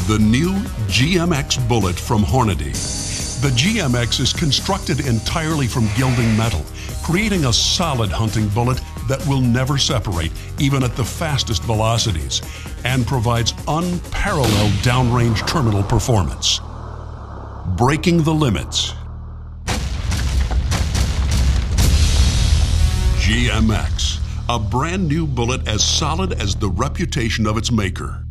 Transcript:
The new GMX bullet from Hornady. The GMX is constructed entirely from gilding metal, creating a solid hunting bullet that will never separate, even at the fastest velocities, and provides unparalleled downrange terminal performance. Breaking the limits. GMX, a brand new bullet as solid as the reputation of its maker.